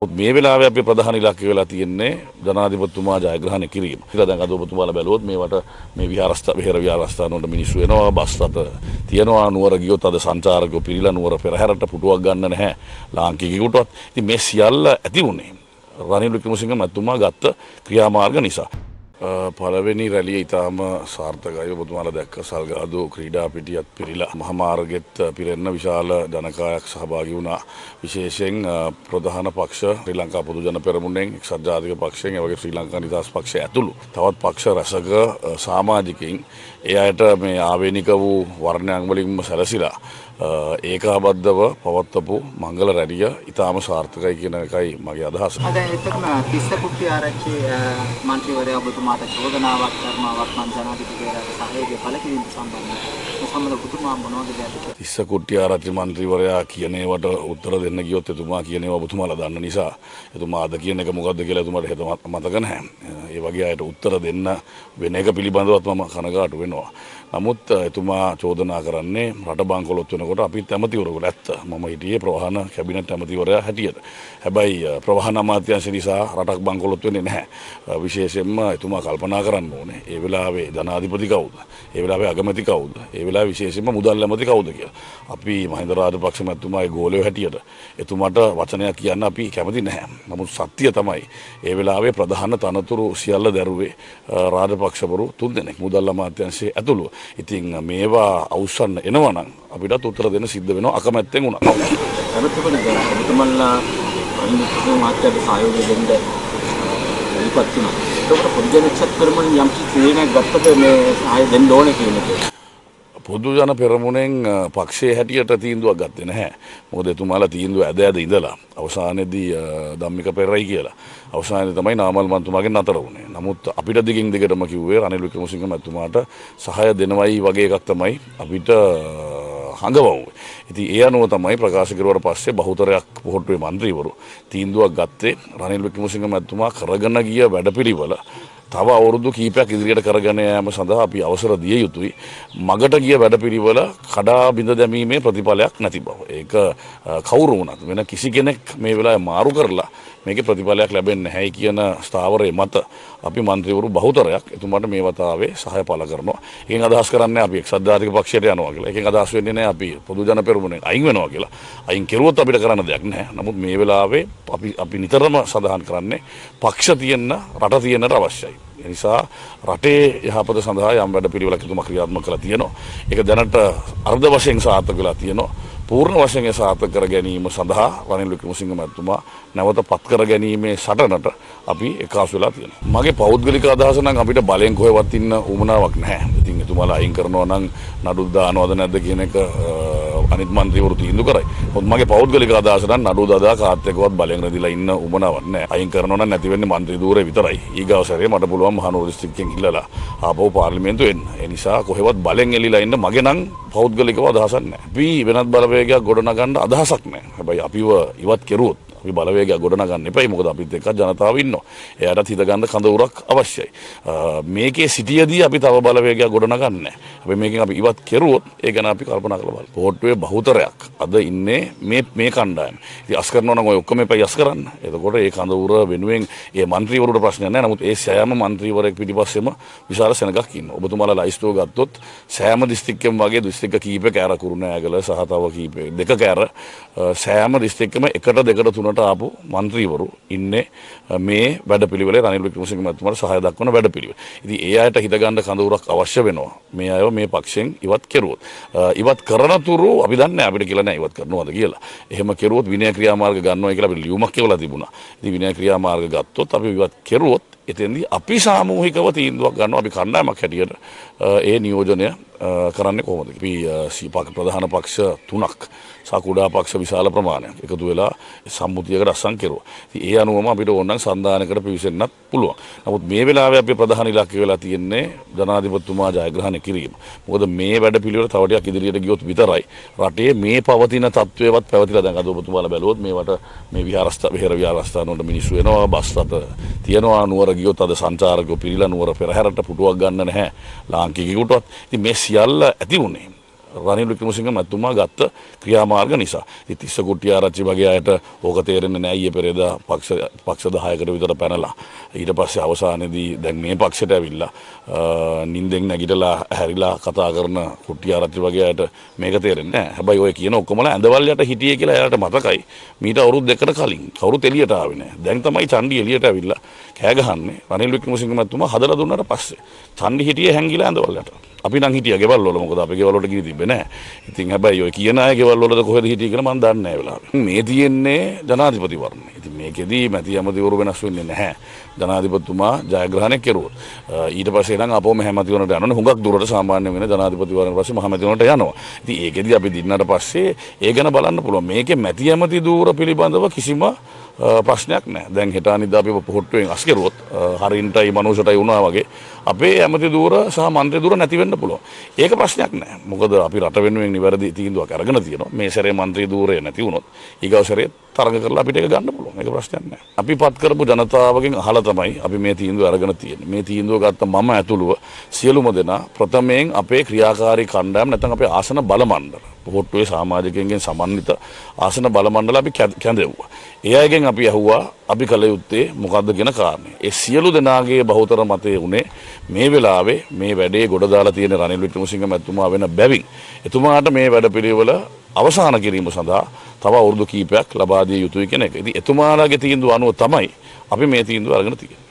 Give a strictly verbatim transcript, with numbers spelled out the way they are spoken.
මේ වෙලාවේ අපි ප්‍රධාන ඉලක්කය වෙලා තියෙන්නේ ජනාධිපතිතුමා ජයග්‍රහණය කිරීම. කියලා දැන් අද ඔබතුමාලා බැලුවොත් මේවට මේ විහාරස්ථාන විහෙර විහාරස්ථාන වලට මිනිස්සු එනවා, බස් රථ තියනවා, නුවර ගියොත් අද සංචාරකයෝ පිරීලා නුවර පෙරහැරට පුටුවක් ගන්න නැහැ ලාංකිකයෙකුටවත්. ඉතින් මේ සියල්ල ඇති වුණේ රනිල් වික්‍රමසිංහ මැතිතුමා ගත්ත ක්‍රියාමාර්ග නිසා. පළවෙනි රැළිය ඉතාම සාර්ථකයි. ඔබතුමාලා දැක්ක සල්ගාදු ක්‍රීඩා පිටියත් පිරීලා මහමාර්ගෙත් පිරෙන්න විශාල ජනකායක් සහභාගී වුණා. විශේෂයෙන් ප්‍රධාන පක්ෂ ශ්‍රී ලංකා පොදු ජන පෙරමුණෙන්, එක්සත් ජාතික පක්ෂයෙන්, ඒ වගේ ශ්‍රී ලංකා නිදහස් පක්ෂය ඇතුළු තවත් පක්ෂ රැසක සමාජිකයින් ඒ අයට මේ ආවේනික වූ වර්ණයන් වලින්ම සැලසිලා ඒකාබද්ධව පවත්වපු මංගල රැළිය ඉතාම සාර්ථකයි කියන එකයි මගේ අදහස. අද එතකම තිස්ස කුට්ටිය ආරච්චි මන්ත්‍රීවරයා ඔබතුමාට චෝදනාවක් කරනවා වර්තමාන ජනාධිපතිවරයාට සහයෝගය පළ කිරීම සම්බන්ධව. මේ සම්බන්ධව ඔබතුමා මොනවද කියන්නේ? තිස්ස කුට්ටිය ආරච්චි මන්ත්‍රීවරයා කියන ඒවාට උත්තර දෙන්න ගියොත් එතුමා කියන ඒවා ඔබතුමාලා දන්න නිසා එතුමා අද කියන එක මොකද්ද කියලා එතුමාට හිත මතක නැහැ. ඒ වගේ අයට උත්තර දෙන්න වෙන එක පිළිබඳවත් මම කනගාටු වෙනවා. නමුත් එතුමා චෝදනා කරන්නේ රට බංකොලොත් වෙනකොට අපිත් ඇමතිවරයෙකුට ඇත්ත. මම හිටියේ ප්‍රවාහන කැබිනට් ඇමතිවරයා හැටියට. හැබැයි ප්‍රවාහන අමාත්‍යාංශ නිසා රටක් බංකොලොත් වෙන්නේ නැහැ. විශේෂයෙන්ම එතුමා කල්පනා කරන්න ඕනේ ඒ වෙලාවේ ජනාධිපති කවුද? ඒ වෙලාවේ අගමැති කවුද? ඒ වෙලාවේ විශේෂයෙන්ම මුදල් ඇමති කවුද කියලා. අපි මහින්ද රාජපක්ෂ මැතිතුමාගේ ගෝලයෝ හැටියට එතුමාට වචනයක් කියන්න අපි කැමති නැහැ. නමුත් සත්‍ය තමයි ඒ වෙලාවේ ප්‍රධාන තනතුරු සියල්ල දැරුවේ රාජපක්ෂවරු තුන්දෙනෙක් මුදල් අමාත්‍යාංශයේ ඇතුළු. ඉතින් මේවා අවසන් එනවා නම් අපිටත් උත්තර දෙන්න සිද්ධ වෙනවා අකමැත්තෙන් උනා. ඔබතුමන්ලා අනිත් මාත්‍යට සහයෝගය දෙන්න ඉපත් වෙනවා. ඒකට පොදු ජන එක්සත් පෙරමුණ යම් කිසි තීරණයක් ගත්තද මේ සහාය දෙන්න ඕනේ කියන එක? පොදු ජන පෙරමුණෙන් පක්ෂයේ හැටියට තීන්දුවක් ගත්තේ නැහැ. මොකද එතුමාලා තීන්දුව ඇද ඇද ඉඳලා අවසානයේදී ධම්මික පෙරයි කියලා. අවසානයේදී තමයි නාමල් මන්තුමාගෙන් නතර වුණේ. නමුත් අපිට දිගින් දිගටම කිව්වේ රනිල් වික්‍රමසිංහ මැතිතුමාට සහාය දෙනවයි වගේ එකක් තමයි අපිට හඟවුවේ. ඉතින් ඒ අනුව තමයි ප්‍රකාශ කරුවාට පස්සේ බහුතරයක් පොහොට්ටුවේ മന്ത്രിවරු තීන්දුවක් ගත්තේ රනිල් වික්‍රමසිංහ මැතිතුමා කරගෙන ගිය වැඩපිළිවෙල තව අවුරුදු කීපයක් ඉදිරියට කරගෙන යාම සඳහා අපි අවසර දිය යුතුයි. මගට ගිය වැඩපිළිවෙල කඩා බිඳ දැමීමේ ප්‍රතිඵලයක් නැති බව. ඒක කවුරු වුණත් වෙන කිසි කෙනෙක් මේ වෙලාවේ මාරු කරලා මේකේ ප්‍රතිඵලයක් ලැබෙන්නේ නැහැ කියන ස්ථාවරයේ මත අපි മന്ത്രിවරු බහුතරයක් එතුමාට මේ වතාවේ සහාය පළ කරනවා. ඒකෙන් අදහස් කරන්නේ අපි එක්සත් ජාතික පක්ෂයට යනවා කියලා. ඒකෙන් අදහස් වෙන්නේ නැහැ අපි පොදු ජන පෙරමුණෙන් අයින් වෙනවා කියලා. අයින් කෙරුවොත් අපිට කරන්න දෙයක් නැහැ. නමුත් මේ වෙලාවේ අපි අපි නිතරම සඳහන් කරන්නේ පක්ෂ තියෙන්න රට තියෙන්නට අවශ්‍යයි. ඒ නිසා රටේ යහපත සඳහා යම් වැඩ පිළිවෙලක් එතුමා ක්‍රියාත්මක කරලා තියෙනවා. ඒක දැනට අර්ධ වශයෙන් සාර්ථක වෙලා තියෙනවා. පූර්ණ වශයෙන් සාර්ථක කර ගැනීම සඳහා රනිල් වික්‍රමසිංහ මැතිතුමා නැවත පත් කර ගැනීමේ සටනට අපි එකතු වෙලා තියෙනවා. මගේ පෞද්ගලික අදහස නම් අපිට බලෙන් කොහෙවත් ඉන්න උවමනාවක් නැහැ. ඉතින් එතුමාලා අයින් කරනවා නම් නඩු දානවද නැද්ද කියන එක අනිත් മന്ത്രിවරු තීන්දුව කරයි. මොකද මගේ පෞද්ගලික අදහස නම් නඩු දාදා කාත් එක්කවත් බලෙන් රැඳිලා ඉන්න උවමනාවක් නැහැ. අයින් කරනවා නම් නැති වෙන්නේ മന്ത്രി ධූරේ විතරයි. ඊගාව සැරේ මට පුළුවන් මහනුවර දිස්ත්‍රික්කයෙන් ඉල්ලලා ආපහු පාර්ලිමේන්තුව එන්න. ඒ නිසා කොහෙවත් බලෙන් එලිලා ඉන්න මගේ නම් පෞද්ගලිකව අදහසක් නැහැ. අපි වෙනත් බලවේගයක් ගොඩනගන්න අදහසක් නැහැ. හැබැයි අපිව ඉවත් කෙරුවොත් අපි බලවේගයක් ගොඩනගන්න එපයි. මොකද අපිත් එක්ක ජනතාව ඉන්නවා. එයාටත් හිත ගන්න කඳවුරක් අවශ්‍යයි. මේකේ සිටියදී අපි තව බලවේගයක් ගොඩනගන්නේ නැහැ. හැබැයි මේකෙන් අපි ඉවත් කෙරුවොත් ඒ ගැන අපි කල්පනා කරලා බලමු. පොට්ටුවේ බහුතරයක් අද ඉන්නේ මේ මේ කණ්ඩායම. ඉතින් අස් කරනවා නම් ඔය ඔක්කොම එපයි අස් කරන්න. එතකොට ඒ කඳවුර වෙනුවෙන් ඒ മന്ത്രിවරුන්ට ප්‍රශ්නයක් නැහැ. නමුත් ඒ සෑම മന്ത്രിවරයෙක් පිටිපස්සෙම විශාල සෙනගක් ඉන්නවා. ඔබතුමාලා ලයිස්තුව ගත්තොත් සෑම දිස්ත්‍රික්කෙම වගේ දිස්ත්‍රික්ක කීපයක කෑර කුරුණෑගල සහ තව කීප දෙක කෑර සෑම දිස්ත්‍රික්කෙම එකට දෙකට තුනට ආපු മന്ത്രിවරු ඉන්නේ මේ වැඩපිළිවෙලේ රනිල් වික්‍රමසිංහ මැතිතුමාට සහාය දක්වන වැඩපිළිවෙල. ඉතින් ඒ අයට හිත ගන්න කඳවුරක් අවශ්‍ය වෙනවා. මේ අයව මේ පක්ෂෙන් ඉවත් කෙරුවොත්. ඉවත් කරන තුරු අපි දන්නේ අපිට කියලා නෑ ඉවත් කරනවද කියලා. එහෙම කෙරුවොත් විනය ක්‍රියාමාර්ග ගන්නවා කියලා අපිට ලියුමක් කියලා තිබුණා. ඉතින් විනය ක්‍රියාමාර්ග ගත්තොත් අපි ඉවත් කෙරුවොත් එතෙන්දී අපි සාමූහිකව තීන්දුවක් ගන්නවා. අපි කණ්ඩායමක් හැටියට ඒ නියෝජනය කරන්නේ කොහොමද? අපි සීපාක ප්‍රධාන පක්ෂ තුනක් සහ කුඩා පක්ෂ විශාල ප්‍රමාණයක් එකතු වෙලා සම්මුතියකට අත්සන් කෙරුවා. ඉතින් ඒ අනුවම අපිට ඕනනම් සන්දානයකට පිවිසෙන්නත් පුළුවන්. නමුත් මේ වෙලාවේ අපි ප්‍රධාන ඉලක්කය වෙලා තියෙන්නේ ජනාධිපතිතුමා ජයග්‍රහණය කිරීම. මොකද මේ වැඩ පිළිවෙල තව ටිකක් ඉදිරියට ගියොත් විතරයි රටේ මේ පවතින තත්ත්වයවත් පැවතිලා දැන් අද ඔබතුමාලා බැලුවොත් මේවට මේ විහාරස්ථාන විහෙර විහාරස්ථාන වලට මිනිස්සු එනවා, බස් රථ තියනවා, නුවර ගියොත් අද සංචාරකයෝ පිරීලා නුවර පෙරහැරට පුටුවක් ගන්න නැහැ ලාංකිකයෙකුටවත්. ඉතින් මේ සියල්ල ඇති වුණේ රනිල් වික්‍රමසිංහ මැතිතුමා ගත්ත ක්‍රියාමාර්ග නිසා. ඉතින් තිස්ස කුට්ටිආරච්චි වගේ අයට ඕක තේරෙන්නේ නැහැ. ඊයේ පෙරේදා පක්ෂ පක්ෂ දහයකට විතර පැනලා ඊට පස්සේ අවසානයේදී දැන් මේ පක්ෂයට ඇවිල්ලා නිින්දෙන් නැගිටලා හැරිලා කතා කරන කුට්ටිආරච්චි වගේ අයට මේක තේරෙන්නේ නැහැ. හැබැයි ඔය කියන ඔක්කොමලා ඇඳවල් යට හිටියේ කියලා එයාට මතකයි. මීට අවුරුදු දෙකකට කලින් කවුරුත් එළියට ආවේ නැහැ. දැන් තමයි චණ්ඩි එළියට ඇවිල්ලා කෑ ගහන්නේ. රනිල් වික්‍රමසිංහ මැතිතුමා හදලා දුන්නාට පස්සේ චණ්ඩි හිටියේ හැංගිලා ඇඳවල් යට. අපි නම් හිටියා ගෙවල් වල මොකද අපේ ගෙවල් වලට ගිනි තිබ්බේ නැහැ. ඉතින් හැබැයි ඔය කියන අය ගෙවල් වලද කොහෙද හිටියේ කියලා මම දන්නේ නැහැ වෙලාවෙ. මේ තියෙන්නේ ජනාධිපති වර්ණය. ඉතින් මේකෙදි මැති ඇමතිවරු වෙනස් වෙන්නේ නැහැ. ජනාධිපතිතුමා ජයග්‍රහණය කෙරුවොත් ඊට පස්සේ නම් අපෝ මෙහෙ මැතිවරණට යනවනේ හුඟක් දුරට සාමාන්‍ය වෙන ජනාධිපතිවරණට පස්සේ මහ මැතිවරණට යනවා. ඉතින් ඒකෙදි අපි දින්නට පස්සේ ඒ ගැන බලන්න පුළුවන්. මේකේ මැති ඇමති දූර පිළිබඳව කිසිම ප්‍රශ්නයක් නැහැ. දැන් හෙට අනිද්දා අපි පොහොට්ටුවෙන් අස් කෙරුවොත් හරින්ටයි මනුෂ්‍යටයි වුණා වගේ අපේ ඇමති දූර සහ මන්ත්‍රී දූර නැති වෙන්න පුළුවන්. ඒක ප්‍රශ්නයක් නැහැ. මොකද අපි රට වෙනුවෙන් නිවැරදි තීන්දුවක් අරගෙන තියෙනවා. මේ සැරේ මන්ත්‍රී දූරය නැති වුණොත් ඊගව සැරේ තරඟ කරලා අපිට ඒක ගන්න පුළුවන්. ඒක ප්‍රශ්නයක් නැහැ. අපි පත් කරපු ජනතාවගෙන් අහලා තමයි අපි මේ තීන්දුව අරගෙන තියෙන්නේ. මේ තීන්දුව ගත්ත මම ඇතුළුව සියලුම දෙනා ප්‍රථමයෙන් අපේ ක්‍රියාකාරී කණ්ඩායම නැත්නම් අපේ ආසන බල මණ්ඩල පොහොට්ටුවේ සමාජිකයන්ගෙන් සමන්විත ආසන බල මණ්ඩල අපි කැඳෙව්වා. ඒ අයගෙන් අපි අහුවා අපි කල යුත්තේ මොකද්ද කියන කාරණේ. ඒ සියලු දෙනාගේ බහුතර මතය උනේ මේ වෙලාවේ මේ වැඩේ ගොඩ දාලා තියෙන රනිල් වික්‍රමසිංහ මැතිතුමා වෙන බැවින් එතුමාට මේ වැඩපිළිවෙල අවසන් කිරීම සඳහා තව අවුරුදු කීපයක් ලබා දිය යුතුයි කියන එක. ඉතින් එතුමාලාගේ තීන්දුව අනුව තමයි අපි මේ තීන්දුව අරගෙන තියෙන්නේ.